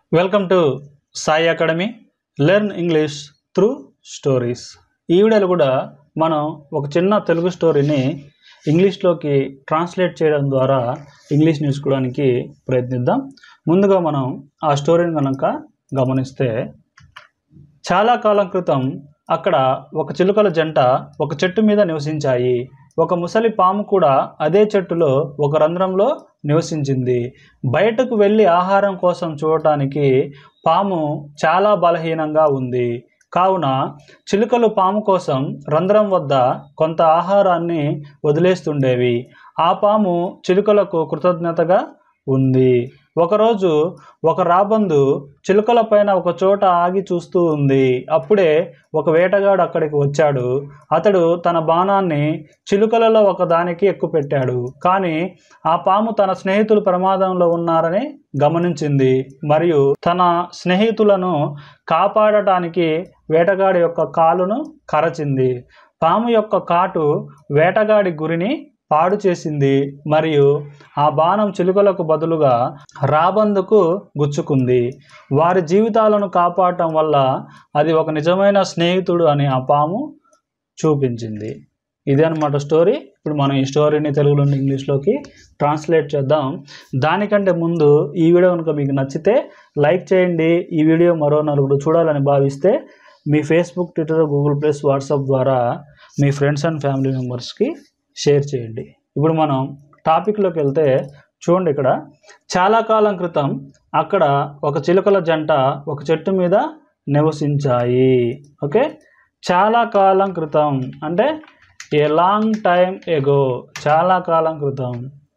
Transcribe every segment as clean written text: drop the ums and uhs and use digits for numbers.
Welcome to Sai academy learn English through stories. ఈ వీడియోలో కూడా మనం ఒక చిన్న తెలుగు స్టోరీని ఇంగ్లీష్లోకి ట్రాన్స్లేట్ చేయడం ద్వారా ఇంగ్లీష్ నేర్చుకోవడానికి ప్రయత్నిద్దాం. ముందుగా మనం ఆ స్టోరీని కనుక గమనిస్తే, చాలా కాలం క్రితం అక్కడ ఒక చిలుకల జంట ఒక చెట్టు మీద నివసించాయి. ఒక ముసలి పాము కూడా అదే చెట్టులో ఒక రంధ్రంలో నివసించింది. బయటకు వెళ్ళి ఆహారం కోసం చూడటానికి పాము చాలా బలహీనంగా ఉంది. కావున చిలుకలు పాము కోసం రంధ్రం వద్ద కొంత ఆహారాన్ని వదిలేస్తుండేవి. ఆ పాము చిలుకలకు కృతజ్ఞతగా ఉంది. ఒకరోజు ఒక రాబందు చిలుకల పైన ఒక చోట ఆగి చూస్తూ ఉంది. అప్పుడే ఒక వేటగాడు అక్కడికి వచ్చాడు. అతడు తన బాణాన్ని చిలుకలలో ఒకదానికి ఎక్కుపెట్టాడు. కానీ ఆ పాము తన స్నేహితులు ప్రమాదంలో ఉన్నారని గమనించింది మరియు తన స్నేహితులను కాపాడటానికి వేటగాడి యొక్క కాలును కరచింది. పాము యొక్క కాటు వేటగాడి గురిని పాడు చేసింది మరియు ఆ బాణం చిలుకలకు బదులుగా రాబందుకు గుచ్చుకుంది. వారి జీవితాలను కాపాడటం వల్ల అది ఒక నిజమైన స్నేహితుడు అని ఆ పాము చూపించింది. ఇదే అన్నమాట స్టోరీ. ఇప్పుడు మనం ఈ స్టోరీని తెలుగులో ఇంగ్లీష్లోకి ట్రాన్స్లేట్ చేద్దాం. దానికంటే ముందు ఈ వీడియో కనుక మీకు నచ్చితే లైక్ చేయండి. ఈ వీడియో మరో నలుగురు చూడాలని భావిస్తే మీ Facebook, Twitter, Google Plus, WhatsApp ద్వారా మీ ఫ్రెండ్స్ అండ్ ఫ్యామిలీ మెంబర్స్కి షేర్ చేయండి. ఇప్పుడు మనం టాపిక్లోకి వెళ్తే చూడండి, ఇక్కడ చాలా కాలం క్రితం అక్కడ ఒక చిలుకల జంట ఒక చెట్టు మీద నివసించాయి. ఓకే, చాలా కాలం క్రితం అంటే ఏ లాంగ్ టైమ్ ఎగో, చాలా కాలం క్రితం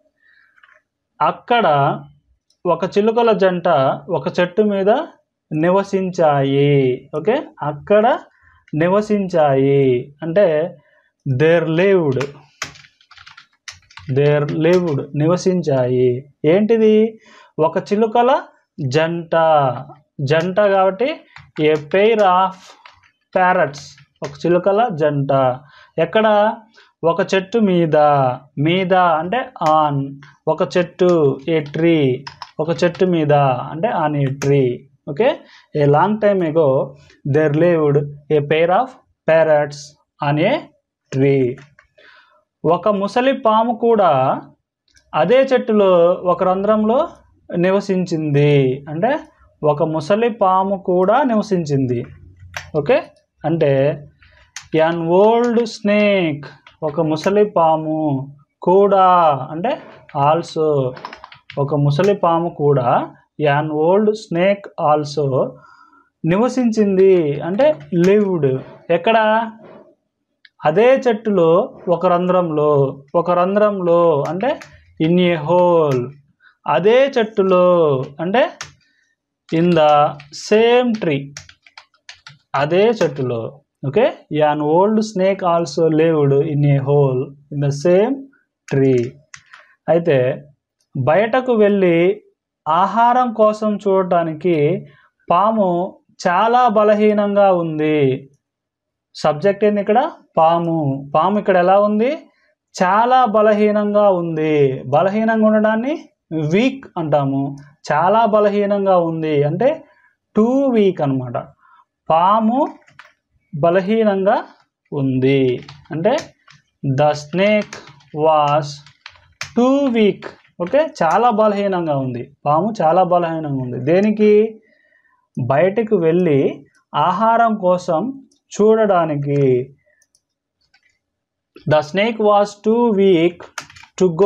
అక్కడ ఒక చిలుకల జంట ఒక చెట్టు మీద నివసించాయి. ఓకే, అక్కడ నివసించాయి అంటే దేర్ లివ్డ్ నివసించాయి. ఏంటిది? ఒక చిలుకల జంట, జంట కాబట్టి ఏ పెయిర్ ఆఫ్ ప్యారట్స్, ఒక చిలుకల జంట. ఎక్కడ? ఒక చెట్టు మీద, మీద అంటే ఆన్, ఒక చెట్టు, ఏ ట్రీ, ఒక చెట్టు మీద అంటే on a tree. Okay, a long time ago there lived a pair of parrots on a tree. ఒక ముసలి పాము కూడా అదే చెట్టులో ఒక రంధ్రంలో నివసించింది. అంటే ఒక ముసలి పాము కూడా నివసించింది. ఓకే, అంటే యాన్ ఓల్డ్ స్నేక్, ఒక ముసలి పాము కూడా అంటే ఆల్సో, ఒక ముసలి పాము కూడా యాన్ ఓల్డ్ స్నేక్ ఆల్సో నివసించింది అంటే లివ్డ్. ఎక్కడ? అదే చెట్టులో ఒక రంధ్రంలో, ఒక రంధ్రంలో అంటే ఇన్ ఏ హోల్, అదే చెట్టులో అంటే ఇన్ ద సేమ్ ట్రీ, అదే చెట్టులో. Okay, an old snake also lived in a hole in the same tree. అయితే బయటకు వెళ్ళి ఆహారం కోసం చూడటానికి పాము చాలా బలహీనంగా ఉంది. సబ్జెక్ట్ ఏంది ఇక్కడ? పాము. పాము ఇక్కడ ఎలా ఉంది? చాలా బలహీనంగా ఉంది. బలహీనంగా ఉండడాన్ని వీక్ అంటాము. చాలా బలహీనంగా ఉంది అంటే టూ వీక్ అన్నమాట. పాము బలహీనంగా ఉంది అంటే the snake was too weak. Okay, చాలా బలహీనంగా ఉంది, పాము చాలా బలహీనంగా ఉంది. దేనికి? బయటకు వెళ్ళి ఆహారం కోసం చూడడానికి. The snake was too weak to go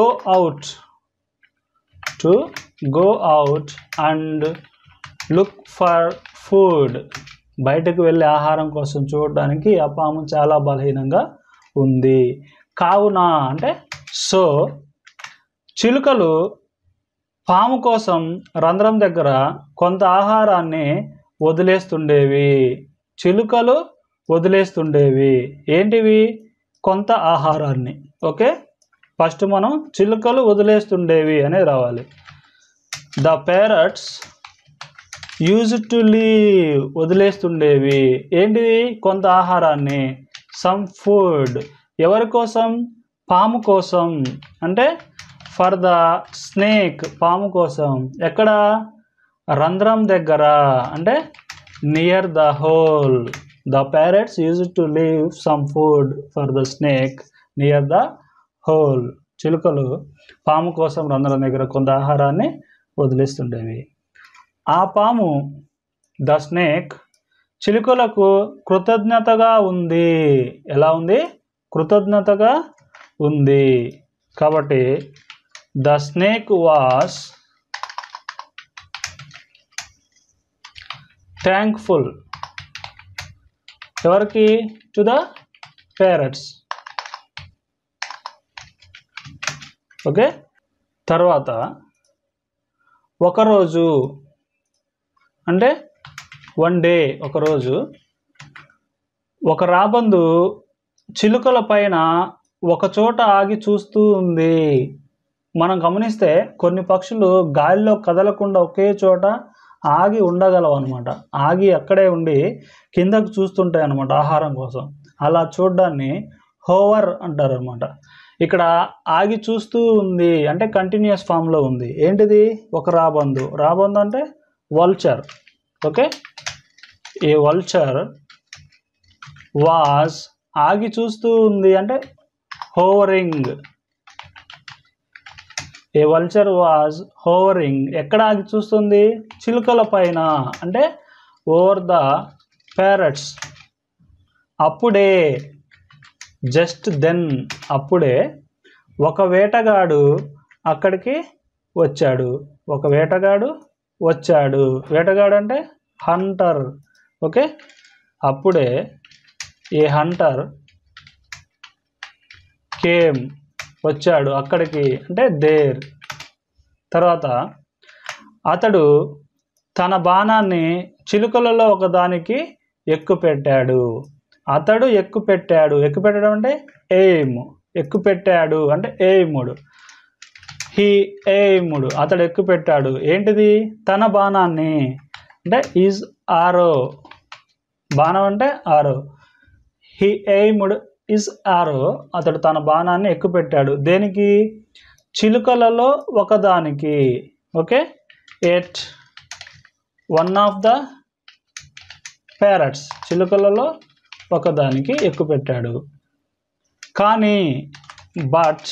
out and look for food. బయటకు వెళ్ళి ఆహారం కోసం చూడడానికి ఆ పాము చాలా బలహీనంగా ఉంది. కావున అంటే సో చిలుకలు పాము కోసం రంధ్రం దగ్గర కొంత ఆహారాన్ని వదిలేస్తుండేవి. చిలుకలు వదిలేస్తుండేవి ఏంటివి? కొంత ఆహారాన్ని. ఓకే, ఫస్ట్ మనం చిలుకలు వదిలేస్తుండేవి అనేది రావాలి. The parrots used to leave, వదిలేస్తుండేవి ఏంటిది? కొంత ఆహారాన్ని. సమ్ ఫుడ్, ఎవరి కోసం? పాము కోసం అంటే ఫర్ ద స్నేక్, పాము కోసం. ఎక్కడ? రంధ్రం దగ్గర అంటే near the hole. The parrots use to leave some food for the snake near the hole. చిలుకలు పాము కోసం రంధ్రం దగ్గర కొంత ఆహారాన్ని వదిలేస్తుండేవి. ఆ పాము ద స్నేక్ చిలుకలకు కృతజ్ఞతగా ఉంది. ఎలా ఉంది? కృతజ్ఞతగా ఉంది. కాబట్టి ద స్నేక్ వాస్ థ్యాంక్ఫుల్. ఎవరికి? To the parrots. ఓకే. తర్వాత ఒకరోజు అంటే వన్ డే, ఒకరోజు ఒక రాబందు చిలుకల పైన ఒక చోట ఆగి చూస్తూ ఉంది. మనం గమనిస్తే కొన్ని పక్షులు గాలిలో కదలకుండా ఒకే చోట ఆగి ఉండగలవు అనమాట. ఆగి అక్కడే ఉండి కిందకు చూస్తుంటాయి అన్నమాట ఆహారం కోసం. అలా చూడ్డాన్ని హోవర్ అంటారు అనమాట. ఇక్కడ ఆగి చూస్తూ ఉంది అంటే కంటిన్యూస్ ఫామ్లో ఉంది. ఏంటిది? ఒక రాబందు. రాబందు అంటే vulture. Okay. A vulture was ఆగి చూస్తూ ఉంది అంటే hovering. A vulture was hovering. ఎక్కడ ఆగి చూస్తుంది? చిలుకల పైన అంటే ఓవర్ ద ప్యారెట్స్. అప్పుడే జస్ట్ దెన్ అప్పుడే ఒక వేటగాడు అక్కడికి వచ్చాడు. ఒక వేటగాడు వచ్చాడు. వేటగాడు అంటే హంటర్. ఓకే. అప్పుడే ఏ హంటర్ కేమ్ వచ్చాడు అక్కడికి అంటే దేర్. తర్వాత అతడు తన బాణాన్ని చిలుకలలో ఒకదానికి ఎక్కుపెట్టాడు. అతడు ఎక్కుపెట్టాడు. ఎక్కుపెట్టడం అంటే ఎయిమ్. ఎక్కుపెట్టాడు అంటే ఎయిముడు. హీ ఎయిముడు. అతడు ఎక్కుపెట్టాడు. ఏంటిది? తన బాణాన్ని అంటే ఈజ్ ఆరో. బాణం అంటే ఆరో. హీ ఎయిముడ్ ఈజ్ ఆరో. అతడు తన బాణాన్ని ఎక్కుపెట్టాడు. దేనికి? చిలుకలలో ఒకదానికి. Okay. At one of the parrots. చిలుకలలో ఒకదానికి ఎక్కుపెట్టాడు. కానీ బట్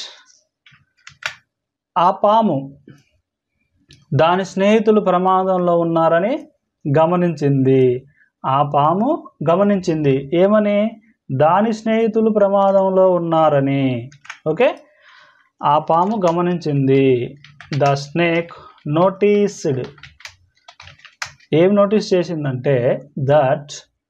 ఆ పాము దాని స్నేహితులు ప్రమాదంలో ఉన్నారని గమనించింది. ఆ పాము గమనించింది. ఏమని? దాని స్నేహితులు ప్రమాదంలో ఉన్నారని. ఓకే. ఆ పాము గమనించింది. The snake noticed. ఏం నోటీస్ చేసిందంటే దట్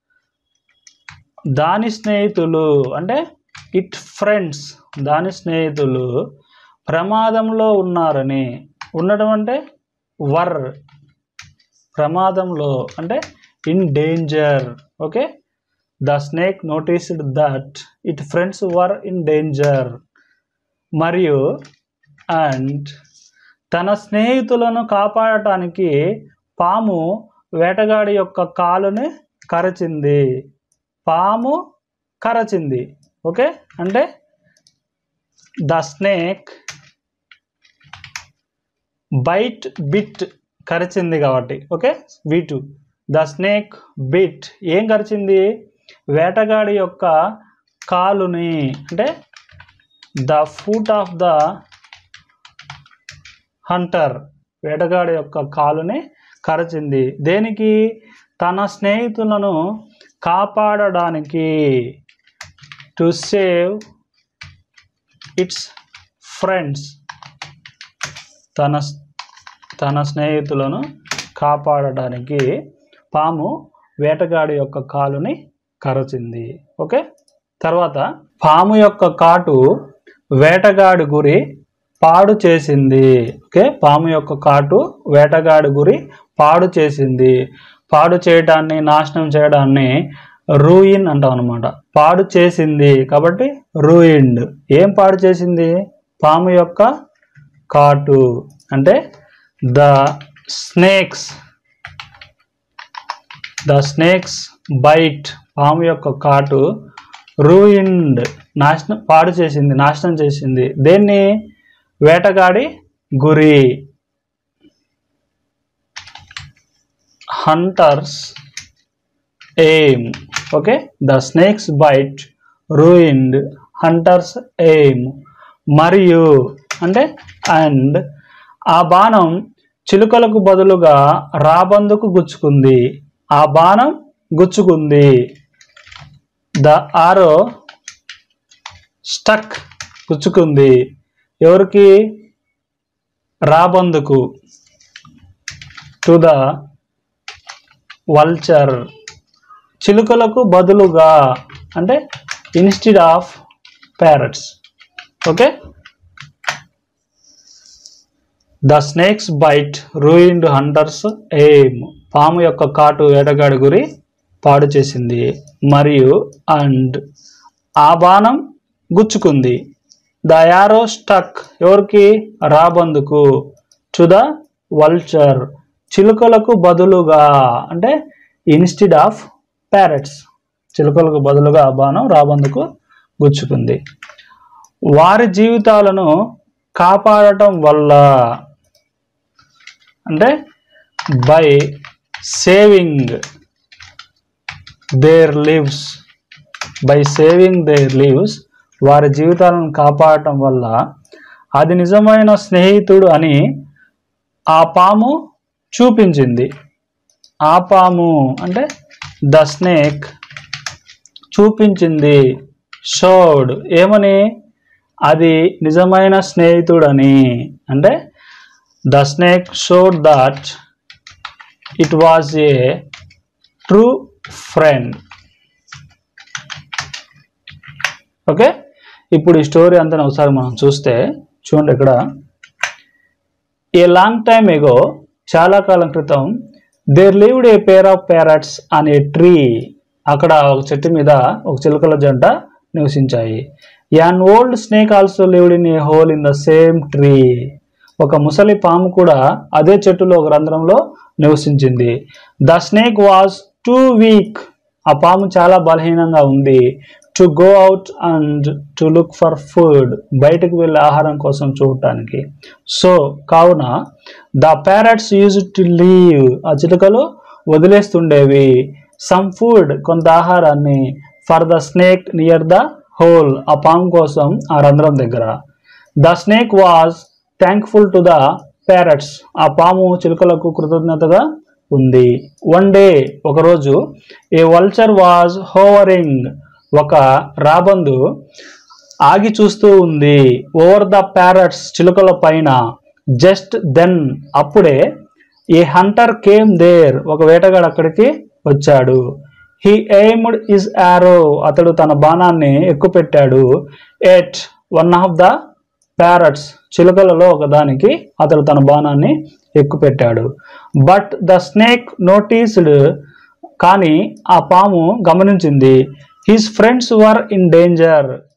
దాని స్నేహితులు అంటే ఇట్ ఫ్రెండ్స్. దాని స్నేహితులు ప్రమాదంలో ఉన్నారని. ఉండడం అంటే వర్. ప్రమాదంలో అంటే in danger. Okay. The snake noticed that it friends were in danger. మరియు అండ్ తన స్నేహితులను కాపాడటానికి పాము వేటగాడి యొక్క కాలుని కరచింది. పాము కరచింది. ఓకే. అంటే ద స్నేక్ బిట్ కరిచింది కాబట్టి. Okay. V2. The snake bit. ఏం కరిచింది? వేటగాడి యొక్క కాలుని అంటే the foot of the hunter. వేటగాడి యొక్క కాలుని కరచింది. దేనికి? తన స్నేహితులను కాపాడడానికి. To save its friends. తన స్నేహితులను కాపాడడానికి పాము వేటగాడి యొక్క కాలుని కరచింది. ఓకే. తర్వాత పాము యొక్క కాటు వేటగాడి గురి పాడు చేసింది. ఓకే. పాము యొక్క కాటు వేటగాడి గురి పాడు చేసింది. పాడు చేయడాన్ని, నాశనం చేయడాన్ని రూయిన్ అంటాం అనమాట. పాడు చేసింది కాబట్టి రూయిన్డ్. ఏం పాడు చేసింది? పాము యొక్క కాటు అంటే ద స్నేక్స్ బైట్. పాము యొక్క కాటు రూయిన్డ్ నాశనం, పాడు చేసింది, నాశనం చేసింది. దేన్ని? వేటగాడి గురి. Hunter's aim. Okay, the snake's bite ruined hunter's aim. మరియు అంటే అండ్ ఆ బాణం చిలుకలకు బదులుగా రాబందుకు గుచ్చుకుంది. ఆ బాణం గుచ్చుకుంది. ద ఆరో స్టక్ గుచ్చుకుంది. ఎవరికి? రాబందుకు. టు ద వల్చర్ చిలుకలకు బదులుగా అంటే instead of parrots. Okay, the snake's bite ruined hunter's aim. పాము యొక్క కాటు వేటగాడి గురి పాడు చేసింది. మరియు అండ్ ఆ బాణం గుచ్చుకుంది. ద యారో స్టక్ ఎవరికి? రాబందుకు. టు ద వల్చర్ చిలుకలకు బదులుగా అంటే ఇన్స్టెడ్ ఆఫ్ ప్యారట్స్. చిలుకలకు బదులుగా ఆ బాణం రాబందుకు గుచ్చుకుంది. వారి జీవితాలను కాపాడటం వల్ల అంటే by saving their lives. By saving their lives వారి జీవితాలను కాపాడటం వల్ల అది నిజమైన స్నేహితుడు అని ఆ పాము చూపించింది. ఆ పాము అంటే ద స్నేక్ చూపించింది. షోడ్ ఏమని? అది నిజమైన స్నేహితుడని. అంటే the snake showed that it was a true friend. Okay, ఇప్పుడు ఈ స్టోరీ అంతా ఒకసారి మనం చూస్తే చూడండి. ఇక్కడ ఏ లాంగ్ టైమ్ ఎగో చాలా కాలం క్రితం there lived a pair of parrots on a tree. అక్కడ ఒక చెట్టు మీద ఒక చిలుకల జంట నివసించాయి. An old snake also lived in a hole in the same tree. ఒక ముసలి పాము కూడా అదే చెట్టులో ఒక రంధ్రంలో నివసించింది. The snake was too weak. ఆ పాము చాలా బలహీనంగా ఉంది. To go out and to look for food. బయటకు వెళ్ళి ఆహారం కోసం చూడటానికి. సో కావున the parrots use to leave. ఆ చిలుకలు వదిలేస్తుండేవి. సమ్ ఫుడ్ కొంత ఆహారాన్ని for the snake near the hole. ఆ పాము కోసం ఆ రంధ్రం దగ్గర. The snake was thankful to the parrots. ఆ పాము చిలుకలకు కృతజ్ఞతగా ఉంది. వన్ డే ఒకరోజు ఏ వల్చర్ వాజ్ హోవరింగ్. ఒక రాబందు ఆగి చూస్తూ ఉంది. ఓవర్ ద ప్యారట్స్ చిలుకల పైన. జస్ట్ దెన్ అప్పుడే ఏ హంటర్ కేమ్ దేర్. ఒక వేటగాడు అక్కడికి వచ్చాడు. He aimed his arrow. అతడు తన బాణాన్ని ఎక్కుపెట్టాడు. At one of the parrots. చిలుకలలో ఒకదానికి అతడు తన బాణాన్ని ఎక్కుపెట్టాడు. But the snake noticed. కానీ ఆ పాము గమనించింది. His friends were in danger.